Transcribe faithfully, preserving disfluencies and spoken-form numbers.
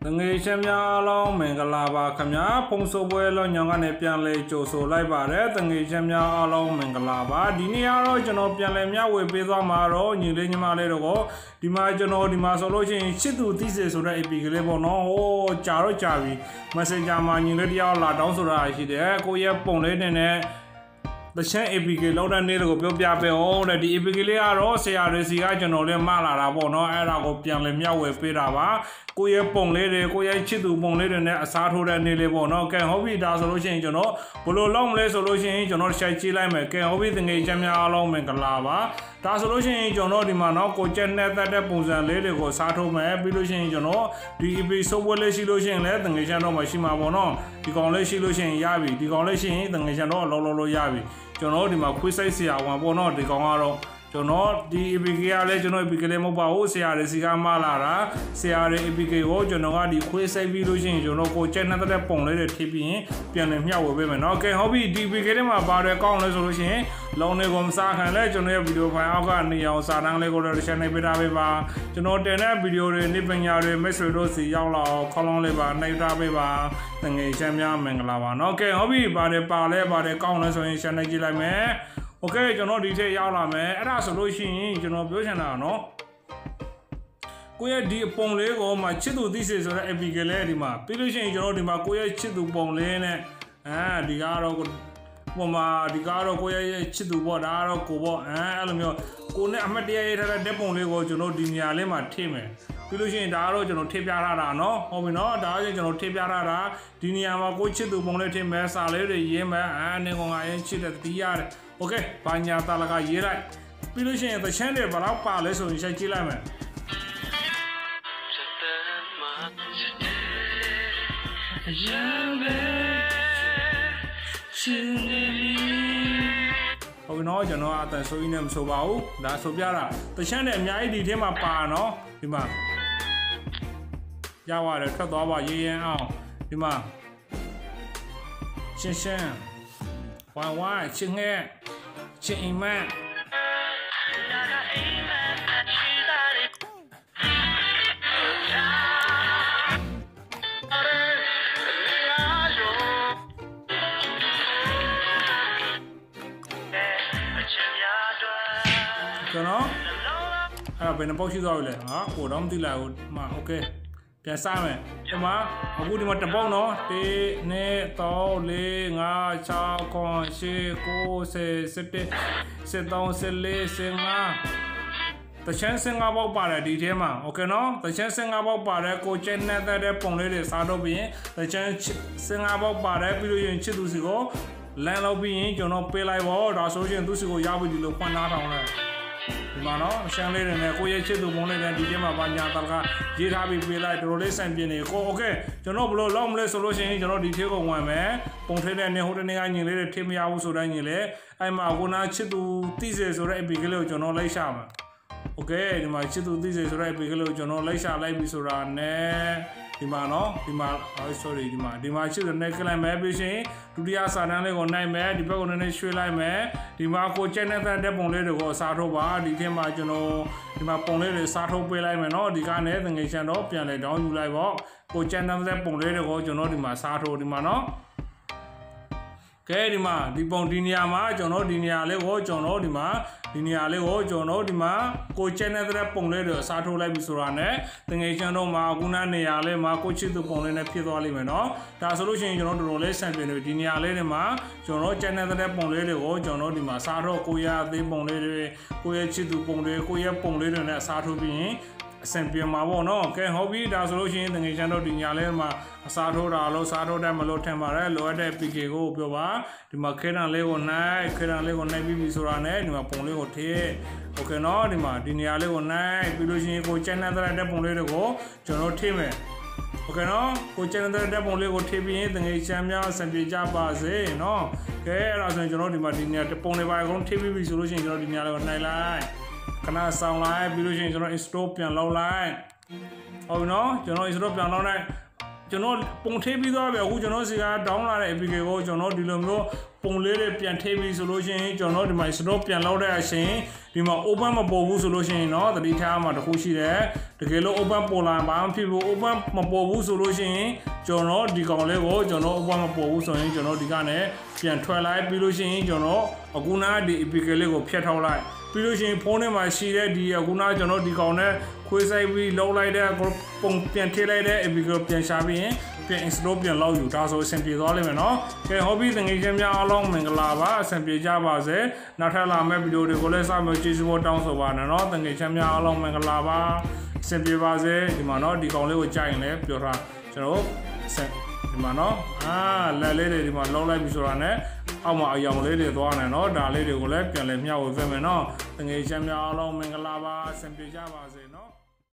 ngây xem nhau long mình cả là bà khám nhá phong số bơi lo nhong anh em pian lấy chỗ số lại bà đấy từng ngây xem nhau long mình cả là bà đi ní rồi cho nó pian lấy nhau về bây giờ mà rồi nhìn lên nhưng mà lấy được đi mà cho nó đi mà số lối trên chít tụ tí sẽ số này bị cái lấy bọn nó ô chả rồi chả vì mà sẽ chả mà nhìn lên đi là đóng số này thì đấy cô ấy bông lấy này nèแต่ฉันเอพิเกลเราเนี่ยเราก็เปลี่ยนเปลี่ยนไปโอ้แต่ที่เอพิเกลอะเราเสียอะไรสิก็จะโน่เลยมาละเราบอกเนาะไอ้เราก็เปลี่ยนเลยไม่เอาเวไปละวะกูยังปงเลยเลยกูยังชิดดูปงเลยเนี่ยสาธุเรื่องนี้เลยบอกเนาะแกเขาวิดาสโลชินจะเนาะบุรุษล้อมเลยสโลชินจะเนาะใช้จีไลม์แกเขาวิถึงไอ้เจ้าแม่อาล้อมเหมือนกันละวะดาสโลชินจะเนาะที่มาเนาะกูเจนเนี่ยแต่แต่ปุ่งสันเลยเลยกูสาธุแม่บิโลชินจะเนาะที่อีพีส่งเลยชิโลชินเลยถึงไอ้เจ้าเนาะมาชิมาบอกเนาะที่กองเลยชิโลชินยาบีที่กองเลยชินถึงไอ้เจ้าเนาะโลโลโลยาบีจนโน้ดีมาคุยใส่เสียวันพอโน้ดีกองอารมณ์จนโน้ดีอีพีเกียร์เลยจนโน้อีพีเกียร์ไม่บอกเสียอะไรสิการมาละระเสียอะไรอีพีเกียร์จนโน้ก็ดีคุยใส่วิโรชินจนโน้ก็เจนนั่นแต่ปงเลยเด็ดที่ปีนี้เปลี่ยนเลยไม่เอาไปเหมือนโอเคเขาบีดีอีพีเกียร์มาบาร์เรกองเลยสุดชินลงในกรมสาขาเลยจนโน้วิดีโอไฟล์เอากันนี่เอาสารังเลยก็เลยใช้ในเวลาไปบ้างจนโน้เดนวิดีโอเลยนี่เป็นยาเลยไม่สวยดูสิยาวเราเขาลงเลยบ้างในเวลาไปบ้างตั้งไงแชมป์ยาเมงลาวานโอเคเขาบีบาร์เรปาเลยบาร์เรกองเลยส่วนใช้ในจีไลม์โอเคจนโน้ดีเทยาวละแม่ไอ้เราสรุปสิ่งจนโน้เปลี่ยนนะเนาะกูยังดีปงเลยก็มาชิดดูที่เสียส่วนเอพิเกเลยดีมาพี่ลูกสิ่งจนโน้ดีมากูยังชิดดูปงเลยเนี่ยอ่าดีการเรากูมาดีการเรากูยังชิดดูบ่ได้เรากูบ่อ่าอะไรမျိုးกูเนี่ยอเมริกาเอท่าเด็กปงเลยก็จนโน้ดีเนี่ยเลยมาเที่ยวมั้ยพี่ลูกสิ่งดาวเราจนโน้เที่ยวยาระระเนาะเอาไปเนาะดาวจนโน้เที่ยวยาระระดีเนี่ยมากูชิดดูปงเลยเที่ยวมั้ยสาเลยเลยยี่มั้ยอ่าเนี่ยกูง่ายชิดแต่ตียาเลยโอเคปัญญาตาลกาเยไรพี่ลูกชิ้นแต่เช่นเดียวกับเราป่าเลยส่วนใช้จีไลม์โอ้ยน้อยจังเนาะแต่โซอินเนี่ยมันโซบาอูด่าโซบยาละแต่เช่นเดียวมีไอดีที่มาป่าเนาะดีมายาวเลยถ้าตัวว่าเยี่ยงเอาดีมาเช่นเช่นวายว่ายเช่นแง่เช่นอีแม่จนเนาะเออเป็นน้ำปอกชิ้นตัวเลยฮะโหดอมตีแล้วมาโอเคเปลี่ยนซ้ำเลยใช่ไหมအခုဒီမှာတပေါက်နော်1 2 3 4 5 6 7 8 9 10 11 12 14 15တချမ်းစင်ကားပေါက်ပါတယ်ဒီထဲမှာโอเคနော်တချမ်းစင်ကားပေါက်ပါတယ်ကိုကျင်းနေတဲ့ပုံလေးတွေစားတော့ပြီးရင်တချမ်းစင်ကားပေါက်ပါတယ်ပြီးလို့ရင်ချစ်သူစီကိုလမ်းလောက်ပြီးရင်ကျွန်တော်ပေးလိုက်ပါဒါဆိုရင်သူစီကိုရပြီဒီလိုဖွင့်ထားထောင်လိုက်ဒီမှာနော်ရှမ်းလေးတွေနဲ့ကိုရဲ့ချစ်သူပုံလေးတွေဒီထဲမှာပါညာတလကရေးထားပြီးပေးလိုက်တော်လေးဆန်ပြင်းနေကိုโอเคကျွန်တော်ဘလို့လောက်မလဲဆိုလို့ရှိရင်ကျွန်တော်ဒီထဲကိုဝင်မယ်ပုံထဲတဲ့နေဟိုတနေ့ကညင်လေးတွေထင်မရဘူးဆိုတိုင်းညင်လေအဲ့မှာကိုနာချစ်သူတိစေဆိုတဲ့အပီကလေးကိုကျွန်တော်လိုက်ရှာမှာโอเคဒီမှာချစ်သူတိစေဆိုတဲ့အပီကလေးကိုကျွန်တော်လိုက်ရှာလိုက်ပြီဆိုတာနဲ့ဒီမှာနော်ဒီမှာ sorry ဒီမှာဒီမှာချစ်သူနဲ့ကလိုက်မယ်ပြီးရှင်ဒုတိယစာတန်းလေးကိုနိုင်မယ်ဒီဘက်ကိုနည်းနည်းရွှေ့လိုက်မယ်ဒီမှာကိုကျက်နေတဲ့ပုံလေးတွေကိုစားထုတ်ပါဒီထဲမှာကျွန်တော်ဒီမှာပုံလေးတွေစားထုတ်ပေးလိုက်မယ်နော်ဒီကနေ့ငွေချန်တော့ပြန်လဲတောင်းယူလိုက်ပေါ့ကိုကျက်နေတဲ့ပုံလေးတွေကိုကျွန်တော်ဒီမှာစားထုတ်ဒီမှာနော်ကဲဒီမှာဒီပုံဒီနေရာမှာကျွန်တော်ဒီနေရာလေးကိုကျွန်တော်ဒီမှာဒီနေရာလေးကိုကျွန်တော်ဒီမှာကိုကျက်နေတဲ့ပုံလေးတွေအစားထိုးလိုက်ပြီဆိုတာနဲ့တငယ်ချန်တော့မှာခုနနေရာလေးမှာကိုချစ်သူပုံလေးနဲ့ဖြစ်သွားလိမ့်မယ်နော်ဒါဆိုလို့ရှိရင်ကျွန်တော်တော်တော်လေးဆန်ပြနေပြီဒီနေရာလေးတွေမှာကျွန်တော်ကျက်နေတဲ့ပုံလေးတွေကိုကျွန်တော်ဒီမှာစားထိုးကိုရအသေးပုံလေးတွေကိုရချစ်သူပုံတွေကိုရပုံလေးတွေနဲ့အစားထိုးပြီးရင်အဆင်ပြေမှာပေါ့နော်ကဲဟုတ်ပြီဒါဆိုလို့ရှိရင်တငယ်ချန်တော့ဒီညာလေးမှာအစားထိုးတာလို့စားထိုးတယ်မလို့ထင်ပါတယ်လိုအပ်တဲ့ ပီ ကေ ကိုပြောပါဒီမှာခဲတံလေးကိုနိုင်ခဲတံလေးကိုနိုင်ပြီးပြီဆိုတာနဲ့ဒီမှာပုံလေးကိုထည့်โอเคနော်ဒီမှာဒီနေရာလေးကိုနိုင်ပြီးလို့ရှိရင်ကိုကျန်တဲ့ပုံလေးတွေကိုကျွန်တော်ထည့်မယ်โอเคနော်ကိုကျန်တဲ့ပုံလေးကိုထည့်ပြီးရင်တငယ်ချန်များအဆင်ပြေကြပါစေနော်ကဲအဲ့ဒါဆိုရင်ကျွန်တော်ဒီမှာဒီနေရာပုံလေးပါအကုန်ထည့်ပြီးပြီဆိုလို့ရှိရင်ကျွန်တော်ဒီနေရာလေးကိုနိုင်လိုက်ခဏဆောင်လိုက်ပြီးလို့ရှိရင်ကျွန်တော် install ပြန်လုပ်လိုက်ဟုတ်ပြီနော်ကျွန်တော် install ပြန်လုပ်လိုက်ကျွန်တော်ပုံထိပ်ပြီးသွားပြီအခုကျွန်တော်စီက down လာတဲ့ A P K ကိုကျွန်တော်ဒီလိုမျိုးပုံလေးတွေပြန်ထိပ်ပြီးဆိုလို့ရှိရင်ကျွန်တော်ဒီမှာ stop ပြန်လောက်တဲ့အချိန်ဒီမှာ open မပေါ်ဘူးဆိုလို့ရှိရင်เนาะတတိထားမှာတစ်ခုရှိတယ်တကယ်လို့ open ပေါ်လာဘာမှဖြစ်ဘူး open မပေါ်ဘူးဆိုလို့ရှိရင်ကျွန်တော်ဒီကောင်လေးကိုကျွန်တော် open မပေါ်ဘူးဆိုရင်ကျွန်တော်ဒီကနေပြန်ထွက်လိုက်ပြီးလို့ရှိရင်ကျွန်တော်အခုနာဒီ A P K လေးကိုဖျက်ထောက်လိုက်ပြီးလို့ရှိရင်ဖုန်းထဲမှာရှိတဲ့ဒီအခုနာကျွန်တော်ဒီကောင်နဲ့ခွေးဆိုင်ပြီးလောက်လိုက်တဲ့ပုံပြန်ထည့်လိုက်တဲ့ A P K ကိုပြန်ရှာပြီးရင်ပြန် install ပြန်လောက်ယူဒါဆိုအဆင်ပြေသွားလိမ့်မယ်နော်ကဲ hobby တငယ်ချင်းများအားလုံးမင်္ဂလာပါအဆင်ပြေကြပါစေနောက်ထပ်လာမယ့်ဗီဒီယိုတွေကိုလည်းစမယ်ကြည့်ဖို့တောင်းဆိုပါနဲ့နော်တငယ်ချင်းများအားလုံးမင်္ဂလာပါအဆင်ပြေပါစေဒီမှာနော်ဒီကောင်လေးကိုကြိုက်ရင်လည်းပြောထားကျွန်တော်ဒီမှာနော်အာလက်လေးတွေဒီမှာလောက်လိုက်ပြီဆိုတာနဲ့အောက်မှာအယောင်လေးတွေသွားနေနော်ဒါလေးတွေကိုလည်းပြန်လဲမျှဝေပေးမယ်နော်တငယ်ချင်းများအားလုံးမင်္ဂလာပါအဆင်ပြေကြပါစေနော်